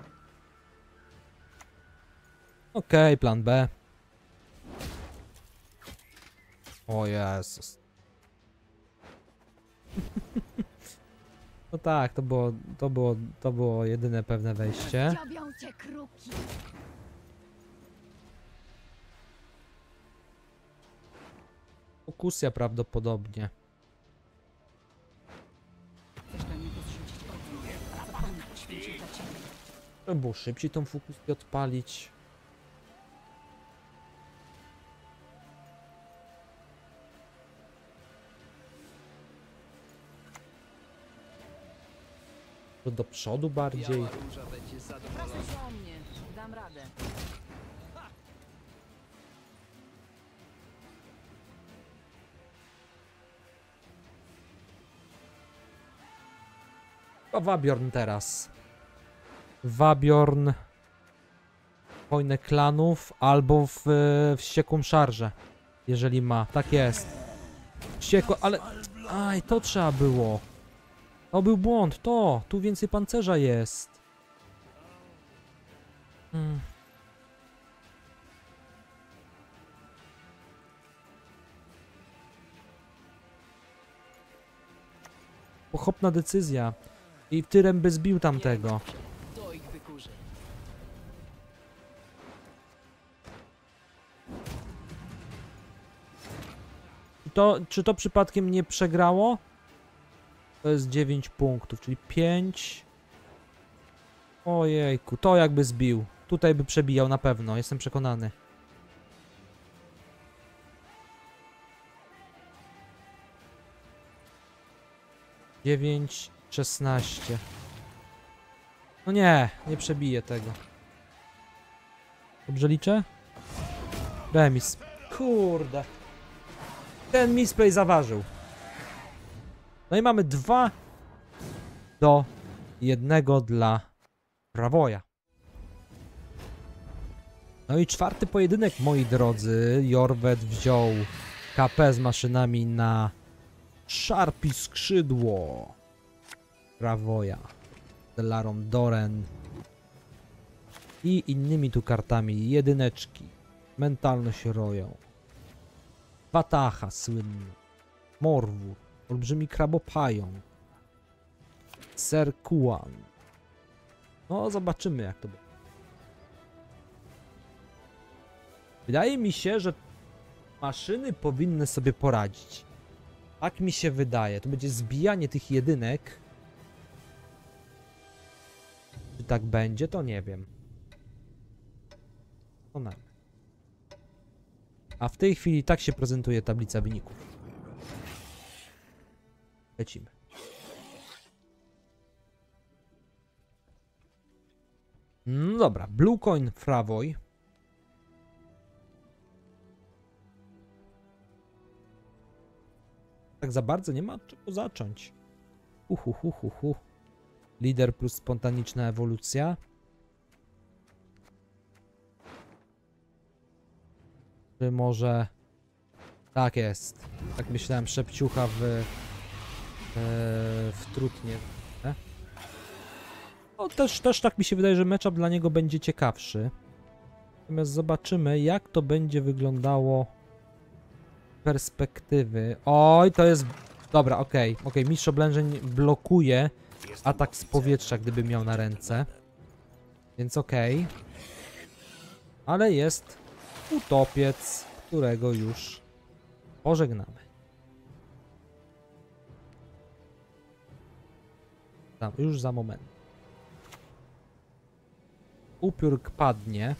Okej, plan B. O Jezus. No tak, to było jedyne pewne wejście. Dziobią cię kruki. Fokusja prawdopodobnie. Chcesz na niego zrzucić ogień, a co on poświęcił dla ciebie? Trzeba było szybciej tą fokusję odpalić. To do przodu bardziej. Prasuj się o mnie. Dam radę. A Wabiorn teraz. Wabiorn. Wojnę klanów albo w wściekłą szarżę. Jeżeli ma. Tak jest. Wściekła, ale... Aj, to trzeba było. To był błąd, to! Tu więcej pancerza jest. Pochopna decyzja. I tyrem by zbił tamtego. To ich wykurzy. Czy to przypadkiem nie przegrało? To jest 9 punktów, czyli 5. Ojejku, to jakby zbił. Tutaj by przebijał na pewno, jestem przekonany. 9, 16. No nie, nie przebiję tego. Dobrze liczę? Remis. Kurde. Ten misplay zaważył. No i mamy 2-1 dla Prawoja. No i czwarty pojedynek, moi drodzy. Jorwet wziął KP z maszynami na Szarpi skrzydło Prawoja. Stelarą Doren. I innymi tu kartami. Jedyneczki. Mentalność roją. Wataha słynny. Morwór. Olbrzymi krabopająk. Serkuan. No zobaczymy jak to będzie. Wydaje mi się, że maszyny powinny sobie poradzić. Tak mi się wydaje. To będzie zbijanie tych jedynek. Czy tak będzie, to nie wiem. To na. A w tej chwili tak się prezentuje tablica wyników. Lecimy. No dobra, Blue Coin Fravoj. Tak za bardzo nie ma od czego zacząć. Lider plus spontaniczna ewolucja. Czy może... Tak jest. Tak myślałem, szepciucha w trutnie. No też tak mi się wydaje, że matchup dla niego będzie ciekawszy. Natomiast zobaczymy, jak to będzie wyglądało z perspektywy. Oj, to jest... Dobra, okej. Mistrz oblężeń blokuje atak z powietrza, gdyby miał na ręce. Więc okej. Ale jest utopiec, którego już pożegnamy. Tam, już za moment. Upiór padnie.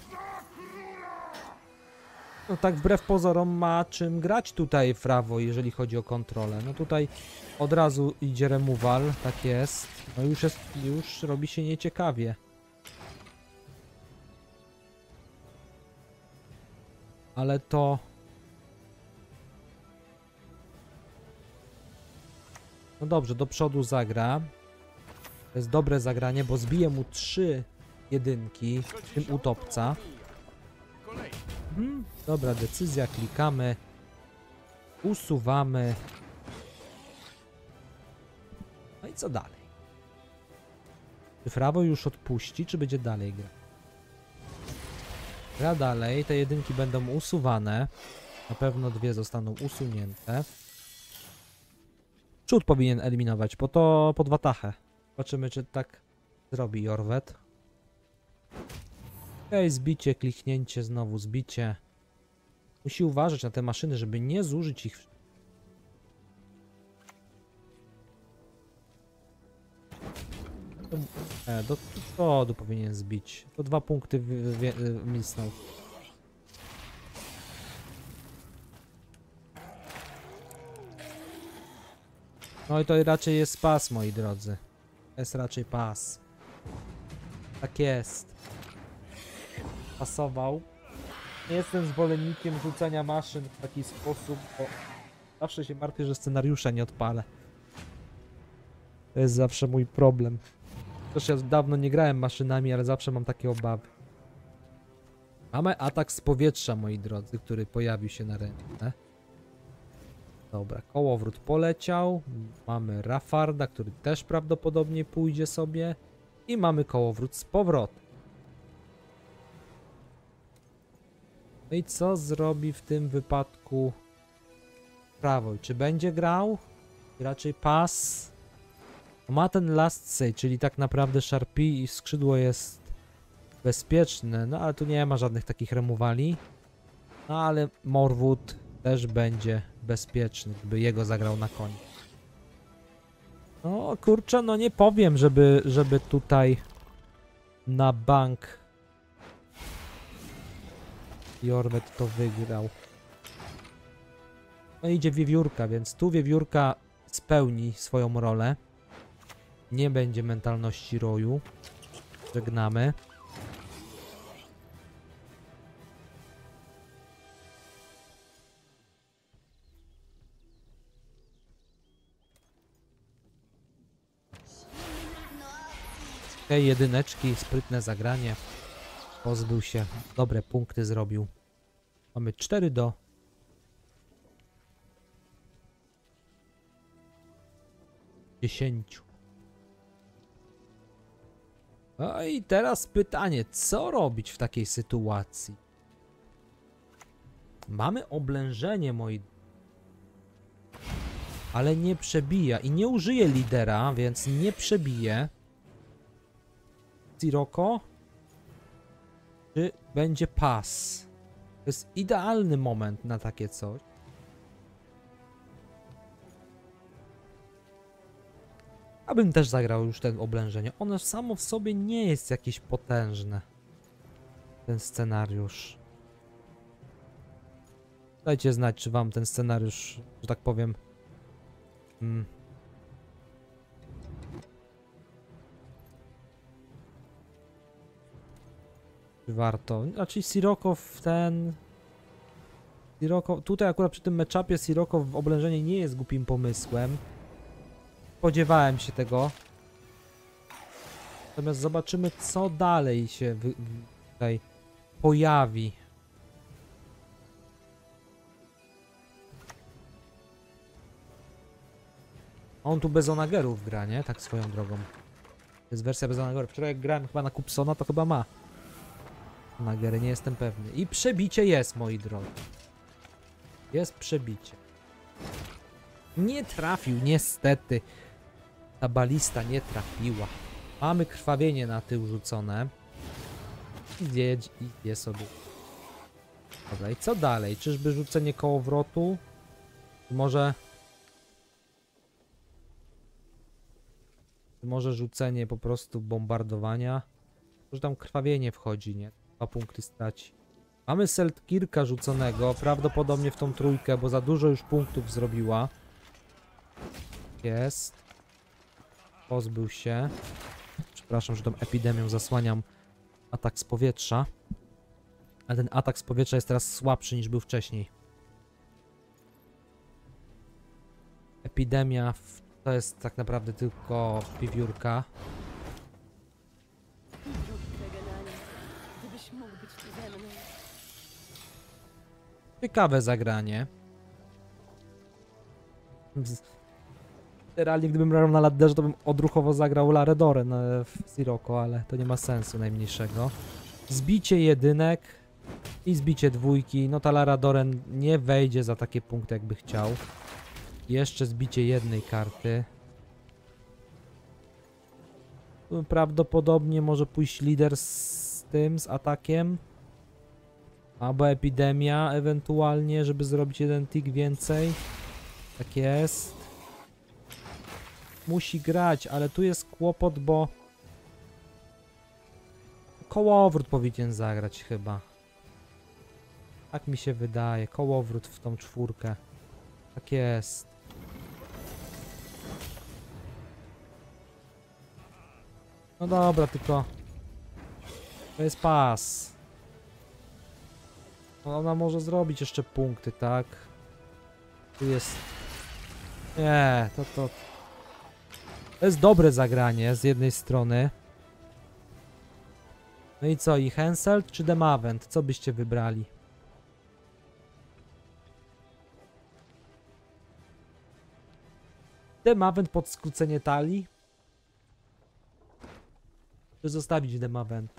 No tak wbrew pozorom ma czym grać tutaj Fravo, jeżeli chodzi o kontrolę. No tutaj od razu idzie removal, tak jest. No już robi się nieciekawie. Ale to... No dobrze, do przodu zagra. To jest dobre zagranie, bo zbije mu 3 jedynki, w tym utopca. Dobra decyzja, klikamy. Usuwamy. No i co dalej? Czy Fravo już odpuści, czy będzie dalej grać? Gra dalej, te jedynki będą usuwane. Na pewno 2 zostaną usunięte. Przód powinien eliminować, bo to pod watachę. Zobaczymy, czy tak zrobi Jorwet. Okej, zbicie, kliknięcie, znowu zbicie. Musi uważać na te maszyny, żeby nie zużyć ich. Do przodu powinien zbić. To 2 punkty misnął. No i to raczej jest pas, moi drodzy. To jest raczej pas. Tak jest. Pasował. Nie jestem zwolennikiem rzucania maszyn w taki sposób, bo zawsze się martwię, że scenariusza nie odpalę. To jest zawsze mój problem. Też ja dawno nie grałem maszynami, ale zawsze mam takie obawy. Mamy atak z powietrza, moi drodzy, który pojawił się na ręce. Dobra, kołowrót poleciał. Mamy Rafarda, który też prawdopodobnie pójdzie sobie. I mamy kołowrót z powrotem. No i co zrobi w tym wypadku Fravo? Czy będzie grał? Raczej pas. Ma ten last say, czyli tak naprawdę Szarpi i skrzydło jest bezpieczne. No ale tu nie ma żadnych takich removali. No ale Morwood też będzie bezpieczny, gdyby jego zagrał na koniec. No kurczę, no nie powiem, żeby tutaj na bank Jorwet to wygrał. No idzie wiewiórka, więc tu wiewiórka spełni swoją rolę. Nie będzie mentalności roju. Żegnamy. Okej, jedyneczki, sprytne zagranie. Pozbył się, dobre punkty zrobił. Mamy 4 do 10. No i teraz pytanie, co robić w takiej sytuacji? Mamy oblężenie, moi... Ale nie przebija i nie użyje lidera, więc nie przebije. Sirocco? Czy będzie pas? To jest idealny moment na takie coś. Abym też zagrał już ten oblężenie. Ono samo w sobie nie jest jakieś potężne. Ten scenariusz. Dajcie znać, czy wam ten scenariusz, że tak powiem... Czy warto? Znaczy Sirocco w ten... Sirocco... Tutaj akurat przy tym matchupie Sirocco w oblężenie nie jest głupim pomysłem. Spodziewałem się tego. Natomiast zobaczymy, co dalej się tutaj pojawi. On tu bez onagerów gra, nie? Tak swoją drogą. To jest wersja bez onagerów. Wczoraj jak grałem chyba na Kupsona, to chyba ma onagery, nie jestem pewny. I przebicie jest, moi drodzy. Jest przebicie. Nie trafił, niestety. Ta balista nie trafiła. Mamy krwawienie na tył rzucone. Idzie sobie. Dobra, i co dalej? Czyżby rzucenie kołowrotu? Może rzucenie po prostu bombardowania? Może tam krwawienie wchodzi, nie? 2 punkty straci. Mamy Seltkirka rzuconego, prawdopodobnie w tą trójkę, bo za dużo już punktów zrobiła. Jest. Pozbył się. Przepraszam, że tą epidemią zasłaniam atak z powietrza. A ten atak z powietrza jest teraz słabszy niż był wcześniej. Epidemia to jest tak naprawdę tylko wiewiórka. Gdybyś mógł być tu ze mną. Ciekawe zagranie. Realnie gdybym grał na ladderze, to bym odruchowo zagrał Laredoren w Sirocco, ale to nie ma sensu najmniejszego. Zbicie jedynek i zbicie dwójki. No ta Laredoren nie wejdzie za takie punkty, jakby chciał. Jeszcze zbicie jednej karty. Prawdopodobnie może pójść lider z tym, z atakiem. Albo epidemia ewentualnie, żeby zrobić jeden tick więcej. Tak jest. Musi grać, ale tu jest kłopot, bo... Kołowrót powinien zagrać chyba. Tak mi się wydaje. Kołowrót w tą czwórkę. Tak jest. No dobra, tylko... To jest pas. Ona może zrobić jeszcze punkty, tak? Tu jest... Nie, to... To jest dobre zagranie z jednej strony. No i co? I Henselt czy Demavent? Co byście wybrali? Demavent pod skrócenie talii? Czy zostawić Demaventa?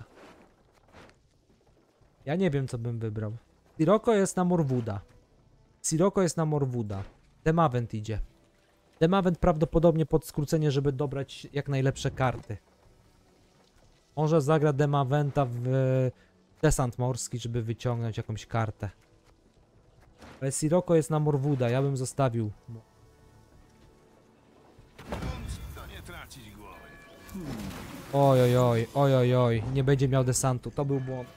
Ja nie wiem, co bym wybrał. Sirocco jest na Morwooda. Sirocco jest na Morwooda. Demavent idzie. Demavent prawdopodobnie pod skrócenie, żeby dobrać jak najlepsze karty. Może zagra Demaventa w desant morski, żeby wyciągnąć jakąś kartę. Ale Sirocco jest na Morwooda, ja bym zostawił. To nie tracić głowy. Oj, oj, oj, oj, nie będzie miał desantu, to był błąd.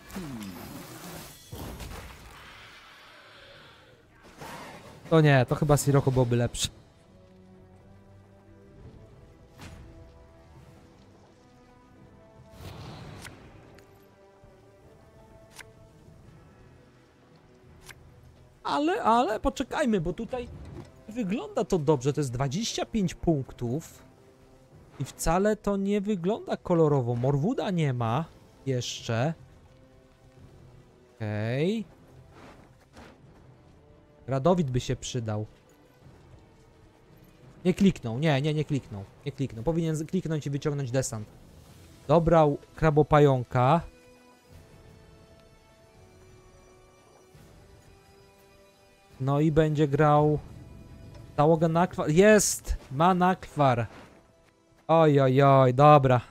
To nie, to chyba Sirocco byłoby lepsze. ale poczekajmy, bo tutaj wygląda to dobrze. To jest 25 punktów i wcale to nie wygląda kolorowo. Morwooda nie ma jeszcze. Okej. Radowid by się przydał. Nie kliknął, nie kliknął. Nie kliknął. Powinien kliknąć i wyciągnąć desant. Dobrał krabopająka. No i będzie grał załogę nakwar. Jest! Ma nakwar. Oj, oj, oj, dobra.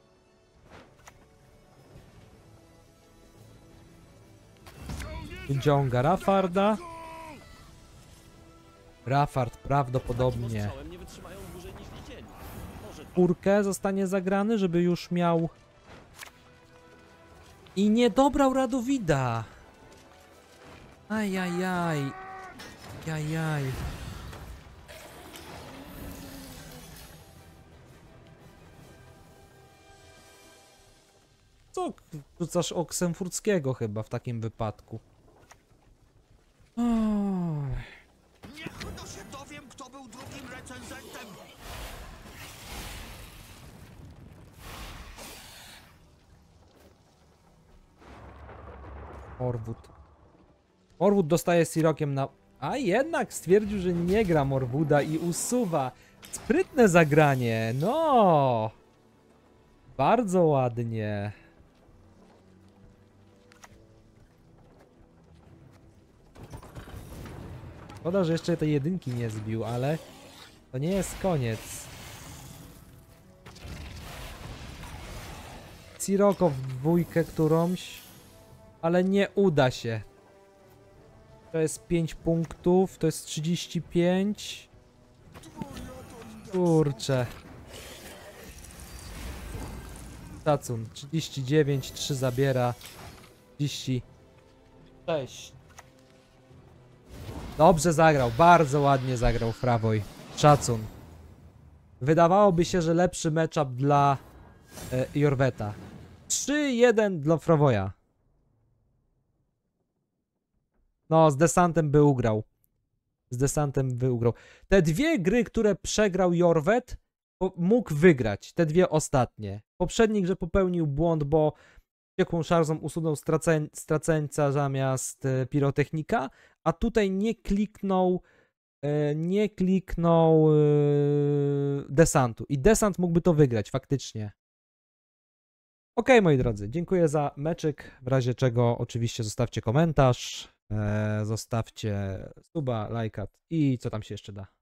Wyciąga Rafarda. Rafard prawdopodobnie Strzałem nie wytrzymają dłużej niż widzieli. Może czwórkę zostanie zagrany, żeby już miał... I nie dobrał Radowida. Ajajaj. Jajaj. Co rzucasz Oksenfurckiego chyba w takim wypadku? Niech to się dowiem, kto był drugim recenzentem. Morwood dostaje Sirokiem na... A jednak stwierdził, że nie gra Morwooda i usuwa. Sprytne zagranie, no. Bardzo ładnie. Szkoda, że jeszcze tej jedynki nie zbił, ale to nie jest koniec. Siroko w dwójkę którąś, ale nie uda się. To jest 5 punktów, to jest 35. Kurczę. Szacun, 39, 3 zabiera. 36. Dobrze zagrał, bardzo ładnie zagrał Fravoy. Szacun. Wydawałoby się, że lepszy matchup dla Jorweta. 3-1 dla Fravoya. No, z desantem by ugrał. Z desantem by ugrał. Te dwie gry, które przegrał Jorwet, mógł wygrać. Te dwie ostatnie. W poprzedniej grze popełnił błąd, bo ciekłą szarzą usunął straceńca zamiast pirotechnika, a tutaj nie kliknął desantu. I desant mógłby to wygrać, faktycznie. Okej, moi drodzy, dziękuję za meczyk. W razie czego oczywiście zostawcie komentarz, zostawcie suba, lajka i co tam się jeszcze da.